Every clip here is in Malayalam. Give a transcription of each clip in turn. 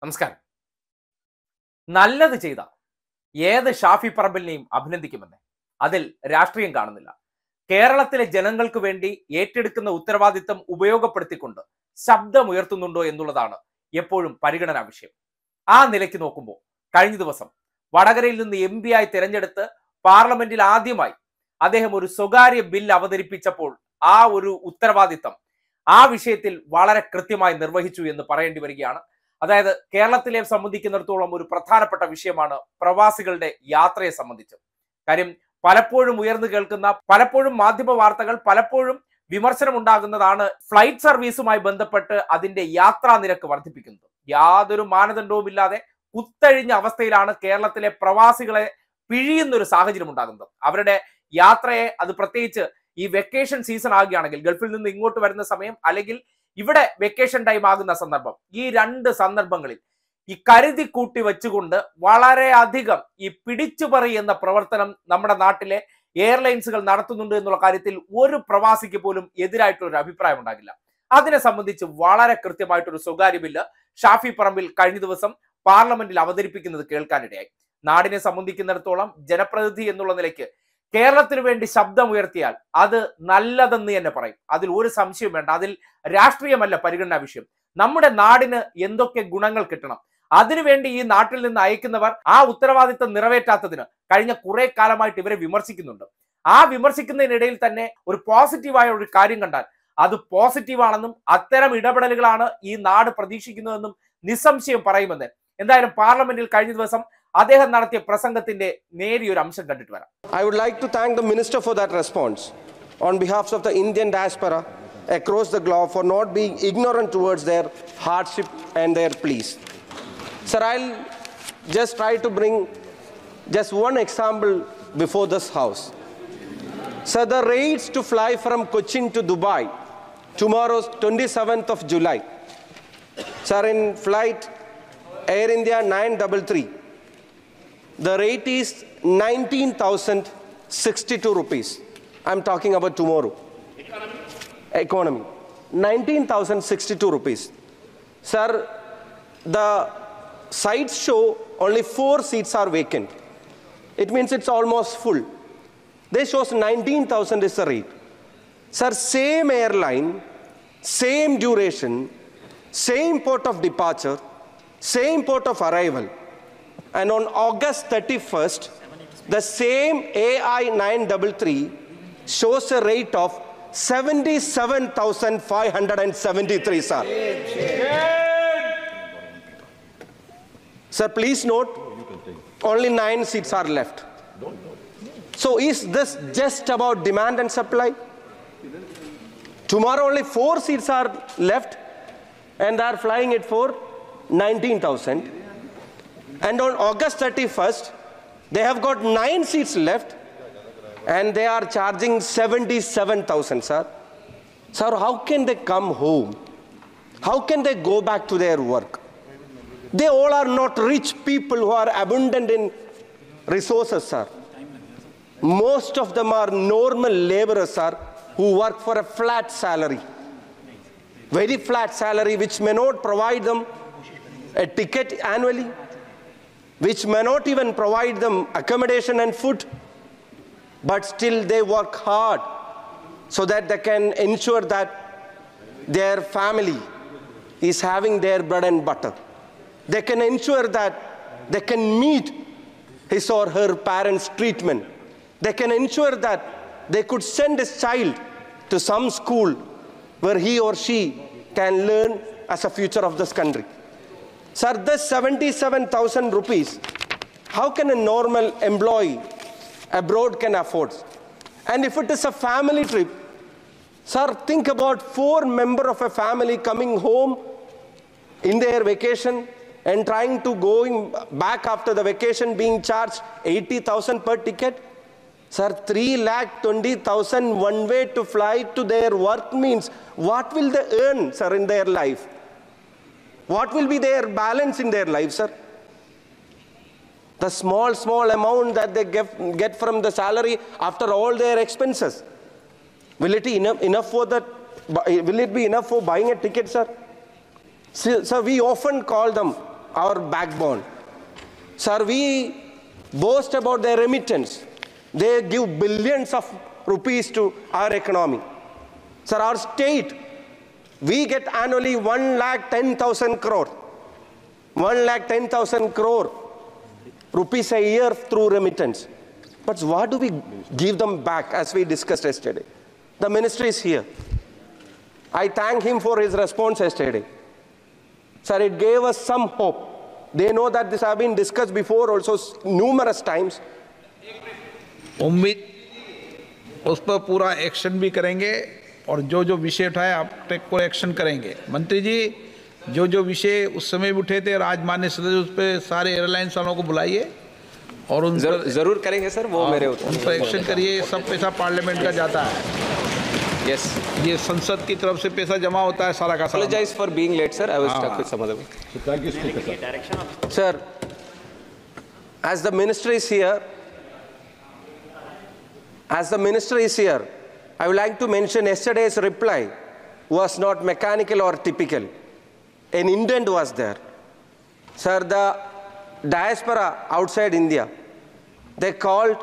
നമസ്കാരം. നല്ലത് ചെയ്ത ഏത് ഷാഫി പറമ്പിലിനെയും അഭിനന്ദിക്കുമെന്ന് അതിൽ രാഷ്ട്രീയം കാണുന്നില്ല. കേരളത്തിലെ ജനങ്ങൾക്ക് വേണ്ടി ഏറ്റെടുക്കുന്ന ഉത്തരവാദിത്തം ഉപയോഗപ്പെടുത്തിക്കൊണ്ട് ശബ്ദമുയർത്തുന്നുണ്ടോ എന്നുള്ളതാണ് എപ്പോഴും പരിഗണനാ വിഷയം. ആ നിലയ്ക്ക് നോക്കുമ്പോൾ കഴിഞ്ഞ ദിവസം വടകരയിൽ നിന്ന് MP ആയി തിരഞ്ഞെടുത്ത് പാർലമെന്റിൽ ആദ്യമായി അദ്ദേഹം ഒരു സ്വകാര്യ ബിൽ അവതരിപ്പിച്ചപ്പോൾ ആ ഒരു ഉത്തരവാദിത്തം ആ വിഷയത്തിൽ വളരെ കൃത്യമായി നിർവഹിച്ചു എന്ന് പറയേണ്ടി വരികയാണ്. അതായത് കേരളത്തിലെ സംബന്ധിക്കുന്നിടത്തോളം ഒരു പ്രധാനപ്പെട്ട വിഷയമാണ് പ്രവാസികളുടെ യാത്രയെ സംബന്ധിച്ച്. കാര്യം പലപ്പോഴും ഉയർന്നു കേൾക്കുന്ന, പലപ്പോഴും മാധ്യമ വാർത്തകൾ, പലപ്പോഴും വിമർശനം ഉണ്ടാകുന്നതാണ് ഫ്ലൈറ്റ് സർവീസുമായി ബന്ധപ്പെട്ട് അതിന്റെ യാത്രാ നിരക്ക് വർദ്ധിപ്പിക്കുന്നത്. യാതൊരു മാനദണ്ഡവുമില്ലാതെ കുത്തഴിഞ്ഞ അവസ്ഥയിലാണ് കേരളത്തിലെ പ്രവാസികളെ പിഴിയുന്നൊരു സാഹചര്യം ഉണ്ടാകുന്നത്. അവരുടെ യാത്രയെ, അത് പ്രത്യേകിച്ച് ഈ വെക്കേഷൻ സീസൺ ആകുകയാണെങ്കിൽ, ഗൾഫിൽ നിന്ന് ഇങ്ങോട്ട് വരുന്ന സമയം അല്ലെങ്കിൽ ഇവിടെ വെക്കേഷൻ ടൈം ആകുന്ന സന്ദർഭം, ഈ രണ്ട് സന്ദർഭങ്ങളിൽ ഈ കരുതി കൂട്ടി വെച്ചുകൊണ്ട് വളരെയധികം ഈ പിടിച്ചുപറി എന്ന പ്രവർത്തനം നമ്മുടെ നാട്ടിലെ എയർലൈൻസുകൾ നടത്തുന്നുണ്ട് എന്നുള്ള കാര്യത്തിൽ ഒരു പ്രവാസിക്ക് പോലും എതിരായിട്ടൊരു അഭിപ്രായം ഉണ്ടാകില്ല. അതിനെ സംബന്ധിച്ച് വളരെ കൃത്യമായിട്ടൊരു സ്വകാര്യ ബില്ല് ഷാഫി പറമ്പിൽ കഴിഞ്ഞ ദിവസം പാർലമെന്റിൽ അവതരിപ്പിക്കുന്നത് കേൾക്കാനിടയായി. നാടിനെ സംബന്ധിക്കുന്നിടത്തോളം ജനപ്രതിനിധി എന്നുള്ള നിലയ്ക്ക് കേരളത്തിന് വേണ്ടി ശബ്ദമുയർത്തിയാൽ അത് നല്ലതെന്ന് തന്നെ പറയും. അതിൽ ഒരു സംശയം വേണ്ട. അതിൽ രാഷ്ട്രീയമല്ല പരിഗണനാ വിഷയം. നമ്മുടെ നാടിന് എന്തൊക്കെ ഗുണങ്ങൾ കിട്ടണം, അതിനുവേണ്ടി ഈ നാട്ടിൽ നിന്ന് അയക്കുന്നവർ ആ ഉത്തരവാദിത്തം നിറവേറ്റാത്തതിന് കഴിഞ്ഞ കുറെ കാലമായിട്ട് ഇവരെ വിമർശിക്കുന്നുണ്ട്. ആ വിമർശിക്കുന്നതിനിടയിൽ തന്നെ ഒരു പോസിറ്റീവായ ഒരു കാര്യം കണ്ടാൽ അത് പോസിറ്റീവാണെന്നും അത്തരം ഇടപെടലുകളാണ് ഈ നാട് പ്രതീക്ഷിക്കുന്നതെന്നും നിസ്സംശയം പറയുമെന്ന് എന്തായാലും പാർലമെന്റിൽ കഴിഞ്ഞ ദിവസം അദ്ദേഹം നടത്തിയ പ്രസംഗത്തിന്റെ നേരിയൊരു അംശം കണ്ടിട്ട് വരാം. I would like to thank the Minister for that response on behalf of the Indian diaspora across the globe for not being ignorant towards their hardship and their pleas. Sir, I'll just try to bring just one example before this house. Sir, the rates to fly from Cochin to Dubai tomorrow's 27th of July. Sir, in flight Air India 933, the rate is 19,062 rupees. I'm talking about tomorrow. Economy. 19,062 rupees. Sir, the sites show only 4 seats are vacant. It means it's almost full. They shows 19,000 is the rate. Sir, same airline, same duration, same port of departure, same port of arrival. And on August 31st, the same AI 933 shows a rate of 77,573, sir. Sir, please note, only 9 seats are left. So is this just about demand and supply? Tomorrow only 4 seats are left and they are flying it for 19,000. And on August 31st, they have got 9 seats left and they are charging 77,000, sir. Sir, how can they come home? How can they go back to their work? They all are not rich people who are abundant in resources, sir. Most of them are normal laborers, sir, who work for a flat salary. Very flat salary which may not provide them a ticket annually, which may not even provide them accommodation and food, but still they work hard so that they can ensure that their family is having their bread and butter. They can ensure that they can meet his or her parents' treatment. They can ensure that they could send his child to some school where he or she can learn as a future of this country. Sir, this 77,000 rupees, how can a normal employee abroad can afford? And if it is a family trip, sir, think about 4 members of a family coming home in their vacation and trying to going back after the vacation being charged 80,000 per ticket. Sir, 3,20,000 one way to fly to their work means what will they earn, sir, in their life? What will be their balance in their life, sir? The small amount that they get from the salary after all their expenses. Will it be enough for that? Will it be enough for buying a ticket, sir? Sir, we often call them our backbone. Sir, we boast about their remittance. They give billions of rupees to our economy. Sir, our state, we get annually 1,10,000 crore. 1,10,000 crore rupees a year through remittance. But what do we give them back, as we discussed yesterday? The ministry is here. I thank him for his response yesterday. Sir, it gave us some hope. They know that this has been discussed before also numerous times. उम्मीद उस पर पूरा एक्शन भी करेंगे और जो जो विषय उठाए आप टेक को एक्शन करेंगे। मंत्री जी, जो जो विषय उस समय भी उठे थे राजमान्य सदस्य, उस पर सारे एयरलाइंस वालों को बुलाइए और उन पर जरूर करेंगे सर, वो मेरे उन पर एक्शन करिए। सब पैसा पार्लियामेंट का जाता है। Yes. ये संसद की तरफ से पैसा जमा होता है सारा का सारा। Apologize for being late, sir. I was stuck with some other work. Thank you, Speaker. Sir, as the minister is here, I would like to mention yesterday's reply was not mechanical or typical. An intent was there. Sir, the diaspora outside India, they called,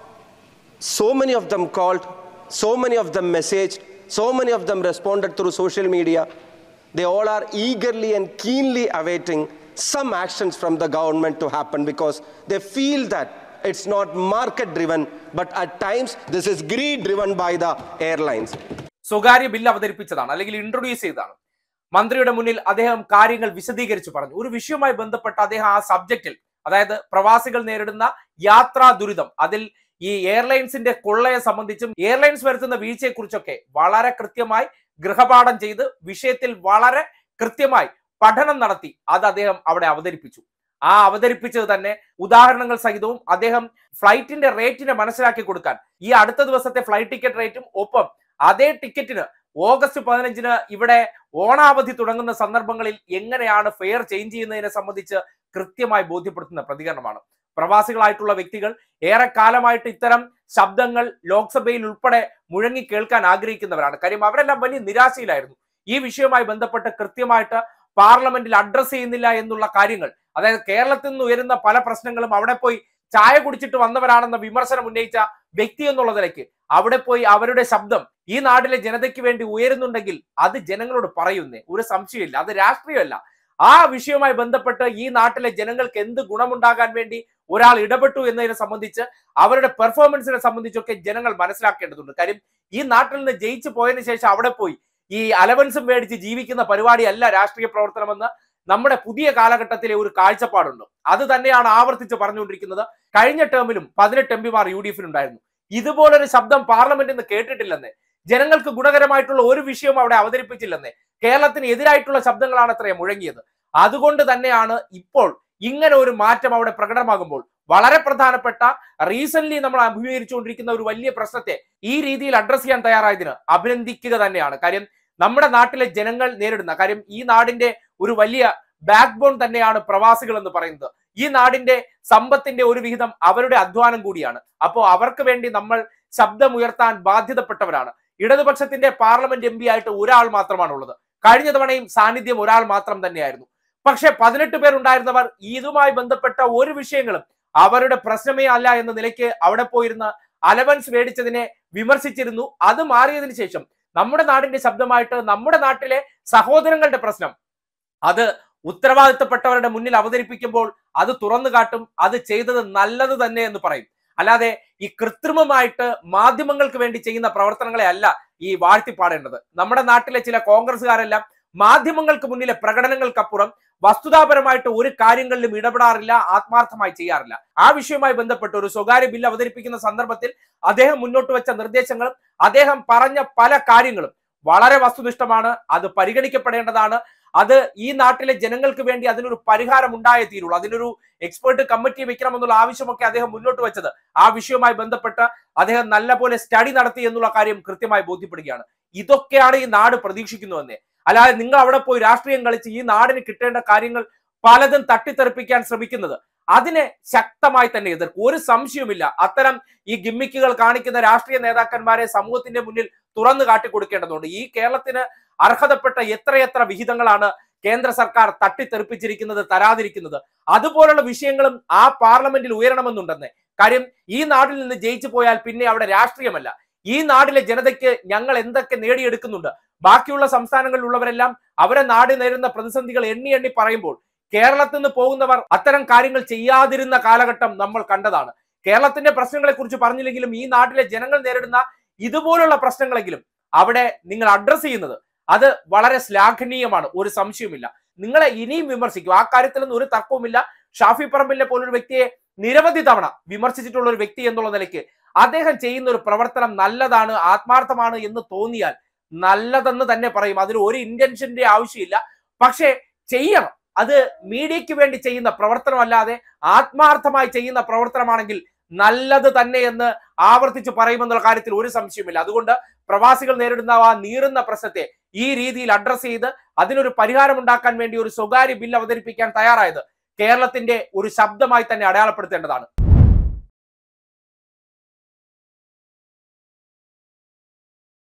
so many of them called, so many of them messaged, so many of them responded through social media. They all are eagerly and keenly awaiting some actions from the government to happen, because they feel that it's not market driven, but at times this is greed driven by the airlines. സ്വകാര്യ ബില്ല് അവതരിപ്പിച്ചതാണ്, അല്ലെങ്കിൽ ഇൻട്രൊഡ്യൂസ് ചെയ്തതാണ്. മന്ത്രിയുടെ മുന്നിൽ അദ്ദേഹം കാര്യങ്ങൾ വിശദീകരിച്ചു പറഞ്ഞു. ഒരു വിഷയവുമായി ബന്ധപ്പെട്ട് അദ്ദേഹം ആ സബ്ജക്റ്റിൽ, അതായത് പ്രവാസികൾ നേരിടുന്ന യാത്രാ ദുരിതം, അതിൽ ഈ എയർലൈൻസിന്റെ കൊള്ളയെ സംബന്ധിച്ചും എയർലൈൻസ് വരുത്തുന്ന വീഴ്ചയെക്കുറിച്ചൊക്കെ വളരെ കൃത്യമായി ഗൃഹപാഠം ചെയ്ത് വിഷയത്തിൽ വളരെ കൃത്യമായി പഠനം നടത്തി അത് അദ്ദേഹം അവിടെ അവതരിപ്പിച്ചു. ആ അവതരിപ്പിച്ചത് തന്നെ ഉദാഹരണങ്ങൾ സഹിതവും അദ്ദേഹം ഫ്ലൈറ്റിന്റെ റേറ്റിനെ മനസ്സിലാക്കി കൊടുക്കാൻ, ഈ അടുത്ത ദിവസത്തെ ഫ്ലൈറ്റ് ടിക്കറ്റ് റേറ്റും ഒപ്പം അതേ ടിക്കറ്റിന് ഓഗസ്റ്റ് 15-ന് ഇവിടെ ഓണാവധി തുടങ്ങുന്ന സന്ദർഭങ്ങളിൽ എങ്ങനെയാണ് ഫെയർ ചേഞ്ച് ചെയ്യുന്നതിനെ സംബന്ധിച്ച് കൃത്യമായി ബോധ്യപ്പെടുത്തുന്ന പ്രതികരണമാണ്. പ്രവാസികളായിട്ടുള്ള വ്യക്തികൾ ഏറെക്കാലമായിട്ട് ഇത്തരം ശബ്ദങ്ങൾ ലോക്സഭയിൽ ഉൾപ്പെടെ മുഴങ്ങി കേൾക്കാൻ ആഗ്രഹിക്കുന്നവരാണ്. കാര്യം അവരെല്ലാം വലിയ നിരാശയിലായിരുന്നു. ഈ വിഷയവുമായി ബന്ധപ്പെട്ട് കൃത്യമായിട്ട് പാർലമെന്റിൽ അഡ്രസ് ചെയ്യുന്നില്ല എന്നുള്ള കാര്യങ്ങൾ, അതായത് കേരളത്തിൽ നിന്ന് ഉയരുന്ന പല പ്രശ്നങ്ങളും അവിടെ പോയി ചായ കുടിച്ചിട്ട് വന്നവരാണെന്ന വിമർശനം ഉന്നയിച്ച വ്യക്തി എന്നുള്ള നിലയ്ക്ക് അവിടെ പോയി അവരുടെ ശബ്ദം ഈ നാട്ടിലെ ജനതയ്ക്ക് വേണ്ടി ഉയരുന്നുണ്ടെങ്കിൽ അത് ജനങ്ങളോട് പറയുന്നേ, ഒരു സംശയമില്ല, അത് രാഷ്ട്രീയമല്ല. ആ വിഷയവുമായി ബന്ധപ്പെട്ട് ഈ നാട്ടിലെ ജനങ്ങൾക്ക് എന്ത് ഗുണമുണ്ടാകാൻ വേണ്ടി ഒരാൾ ഇടപെട്ടു എന്നതിനെ സംബന്ധിച്ച്, അവരുടെ പെർഫോമൻസിനെ സംബന്ധിച്ചൊക്കെ ജനങ്ങൾ മനസ്സിലാക്കേണ്ടതുണ്ട്. കാര്യം ഈ നാട്ടിൽ നിന്ന് ജയിച്ചു പോയതിനു ശേഷം അവിടെ പോയി ഈ അലവൻസും മേടിച്ച് ജീവിക്കുന്ന പരിപാടിയല്ല രാഷ്ട്രീയ പ്രവർത്തനമെന്ന് നമ്മുടെ പുതിയ കാലഘട്ടത്തിലെ ഒരു കാഴ്ചപ്പാടുണ്ട്. അത് തന്നെയാണ് ആവർത്തിച്ച് പറഞ്ഞുകൊണ്ടിരിക്കുന്നത്. കഴിഞ്ഞ ടേമിലും 18 എംപിമാർ UDF ഉണ്ടായിരുന്നു. ഇതുപോലൊരു ശബ്ദം പാർലമെന്റിൽ നിന്ന് കേട്ടിട്ടില്ലെന്നേ, ജനങ്ങൾക്ക് ഗുണകരമായിട്ടുള്ള ഒരു വിഷയവും അവിടെ അവതരിപ്പിച്ചില്ലെന്നേ, കേരളത്തിന് എതിരായിട്ടുള്ള ശബ്ദങ്ങളാണ് അത്രയും മുഴങ്ങിയത്. അതുകൊണ്ട് തന്നെയാണ് ഇപ്പോൾ ഇങ്ങനെ ഒരു മാറ്റം അവിടെ പ്രകടമാകുമ്പോൾ വളരെ പ്രധാനപ്പെട്ട റീസെന്റ് നമ്മൾ അഭിമുഖീകരിച്ചുകൊണ്ടിരിക്കുന്ന ഒരു വലിയ പ്രശ്നത്തെ ഈ രീതിയിൽ അഡ്രസ് ചെയ്യാൻ തയ്യാറായതിന് അഭിനന്ദിക്കുക തന്നെയാണ്. കാര്യം നമ്മുടെ നാട്ടിലെ ജനങ്ങൾ നേരിടുന്ന കാര്യം, ഈ നാടിന്റെ ഒരു വലിയ ബാക്ക് ബോൺ തന്നെയാണ് പ്രവാസികൾ എന്ന് പറയുന്നത്. ഈ നാടിന്റെ സമ്പത്തിന്റെ ഒരു വിഹിതം അവരുടെ അധ്വാനം കൂടിയാണ്. അപ്പോൾ അവർക്ക് വേണ്ടി നമ്മൾ ശബ്ദമുയർത്താൻ ബാധ്യതപ്പെട്ടവരാണ്. ഇടതുപക്ഷത്തിന്റെ പാർലമെന്റ് MP ആയിട്ട് ഒരാൾ മാത്രമാണുള്ളത്. കഴിഞ്ഞ തവണയും സാന്നിധ്യം ഒരാൾ മാത്രം തന്നെയായിരുന്നു. പക്ഷെ 18 പേരുണ്ടായിരുന്നവർ ഇതുമായി ബന്ധപ്പെട്ട ഒരു വിഷയങ്ങളും അവരുടെ പ്രശ്നമേ അല്ല എന്ന നിലയ്ക്ക് അവിടെ പോയിരുന്ന അലവൻസ് മേടിച്ചതിനെ വിമർശിച്ചിരുന്നു. അത് മാറിയതിനു ശേഷം നമ്മുടെ നാടിന്റെ ശബ്ദമായിട്ട് നമ്മുടെ നാട്ടിലെ സഹോദരങ്ങളുടെ പ്രശ്നം അത് ഉത്തരവാദിത്തപ്പെട്ടവരുടെ മുന്നിൽ അവതരിപ്പിക്കുമ്പോൾ അത് തുറന്നു കാട്ടും. അത് ചെയ്തത് നല്ലത് തന്നെ എന്ന് പറയും. അല്ലാതെ ഈ കൃത്രിമമായിട്ട് മാധ്യമങ്ങൾക്ക് വേണ്ടി ചെയ്യുന്ന പ്രവർത്തനങ്ങളെ അല്ല ഈ വാഴ്ത്തിപ്പാടേണ്ടത്. നമ്മുടെ നാട്ടിലെ ചില കോൺഗ്രസ്സുകാരെല്ലാം മാധ്യമങ്ങൾക്ക് മുന്നിലെ പ്രകടനങ്ങൾക്കപ്പുറം വസ്തുതാപരമായിട്ട് ഒരു കാര്യങ്ങളിലും ഇടപെടാറില്ല, ആത്മാർത്ഥമായി ചെയ്യാറില്ല. ആ വിഷയവുമായി ബന്ധപ്പെട്ട് ഒരു സ്വകാര്യ ബില്ല് അവതരിപ്പിക്കുന്ന സന്ദർഭത്തിൽ അദ്ദേഹം മുന്നോട്ട് വെച്ച നിർദ്ദേശങ്ങളും അദ്ദേഹം പറഞ്ഞ പല കാര്യങ്ങളും വളരെ വസ്തുനിഷ്ഠമാണ്. അത് പരിഗണിക്കപ്പെടേണ്ടതാണ്. അത് ഈ നാട്ടിലെ ജനങ്ങൾക്ക് വേണ്ടി അതിനൊരു പരിഹാരം ഉണ്ടായേ തീരുള്ളൂ. അതിനൊരു എക്സ്പേർട്ട് കമ്മിറ്റി വെക്കണമെന്നുള്ള ആവശ്യമൊക്കെ അദ്ദേഹം മുന്നോട്ട് വെച്ചത് ആ വിഷയവുമായി ബന്ധപ്പെട്ട് അദ്ദേഹം നല്ലപോലെ സ്റ്റഡി നടത്തി എന്നുള്ള കാര്യം കൃത്യമായി ബോധ്യപ്പെടുകയാണ്. ഇതൊക്കെയാണ് ഈ നാട് പ്രതീക്ഷിക്കുന്നുവെന്നേ. അല്ലാതെ നിങ്ങൾ അവിടെ പോയി രാഷ്ട്രീയം കളിച്ച് ഈ നാടിന് കിട്ടേണ്ട കാര്യങ്ങൾ പലതും തട്ടിത്തെറിപ്പിക്കാൻ ശ്രമിക്കുന്നത് അതിനെ ശക്തമായി തന്നെ എതിർക്കും. ഒരു സംശയവുമില്ല. അത്തരം ഈ ഗിമ്മിക്കുകൾ കാണിക്കുന്ന രാഷ്ട്രീയ നേതാക്കന്മാരെ സമൂഹത്തിന്റെ മുന്നിൽ തുറന്നു കാട്ടിക്കൊടുക്കേണ്ടതുണ്ട്. ഈ കേരളത്തിന് അർഹതപ്പെട്ട എത്രയെത്ര വിഹിതങ്ങളാണ് കേന്ദ്ര സർക്കാർ തട്ടിത്തെറിപ്പിച്ചിരിക്കുന്നത്, തരാതിരിക്കുന്നത്. അതുപോലുള്ള വിഷയങ്ങളും ആ പാർലമെന്റിൽ ഉയരണമെന്നുണ്ടെന്ന്. കാര്യം ഈ നാട്ടിൽ നിന്ന് ജയിച്ചു പോയാൽ പിന്നെ അവിടെ രാഷ്ട്രീയമല്ല. ഈ നാട്ടിലെ ജനതയ്ക്ക് ഞങ്ങൾ എന്തൊക്കെ നേടിയെടുക്കുന്നുണ്ട്, ബാക്കിയുള്ള സംസ്ഥാനങ്ങളിലുള്ളവരെല്ലാം അവരെ നാട് നേരിടുന്ന പ്രതിസന്ധികൾ എണ്ണി എണ്ണി പറയുമ്പോൾ കേരളത്തിൽ നിന്ന് പോകുന്നവർ അത്തരം കാര്യങ്ങൾ ചെയ്യാതിരുന്ന കാലഘട്ടം നമ്മൾ കണ്ടതാണ്. കേരളത്തിന്റെ പ്രശ്നങ്ങളെ കുറിച്ച് പറഞ്ഞില്ലെങ്കിലും ഈ നാട്ടിലെ ജനങ്ങൾ നേരിടുന്ന ഇതുപോലുള്ള പ്രശ്നങ്ങളെങ്കിലും അവിടെ നിങ്ങൾ അഡ്രസ് ചെയ്യുന്നത് അത് വളരെ ശ്ലാഘനീയമാണ്, ഒരു സംശയവുമില്ല. നിങ്ങളെ ഇനിയും വിമർശിക്കും, ആ കാര്യത്തിലൊന്നും ഒരു തർക്കവുമില്ല. ഷാഫി പറമ്പിലിനെ പോലൊരു വ്യക്തിയെ നിരവധി തവണ വിമർശിച്ചിട്ടുള്ള ഒരു വ്യക്തി എന്നുള്ള നിലയ്ക്ക് അദ്ദേഹം ചെയ്യുന്ന ഒരു പ്രവർത്തനം നല്ലതാണ്, ആത്മാർത്ഥമാണ് എന്ന് തോന്നിയാൽ നല്ലതെന്ന് തന്നെ പറയും. അതിന് ഒരു ഇന്റൻഷന്റെ ആവശ്യമില്ല. പക്ഷേ ചെയ്യണം. അത് മീഡിയയ്ക്ക് വേണ്ടി ചെയ്യുന്ന പ്രവർത്തനമല്ലാതെ ആത്മാർത്ഥമായി ചെയ്യുന്ന പ്രവർത്തനമാണെങ്കിൽ നല്ലത് തന്നെ എന്ന് ആവർത്തിച്ച് പറയുമെന്നുള്ള കാര്യത്തിൽ ഒരു സംശയമില്ല. അതുകൊണ്ട് പ്രവാസികൾ നേരിടുന്ന ആ നീറുന്ന പ്രശ്നത്തെ ഈ രീതിയിൽ അഡ്രസ് ചെയ്ത് അതിനൊരു പരിഹാരം ഉണ്ടാക്കാൻ വേണ്ടി ഒരു സ്വകാര്യ ബിൽ അവതരിപ്പിക്കാൻ തയ്യാറായത് കേരളത്തിന്റെ ഒരു ശബ്ദമായി തന്നെ അടയാളപ്പെടുത്തേണ്ടതാണ്.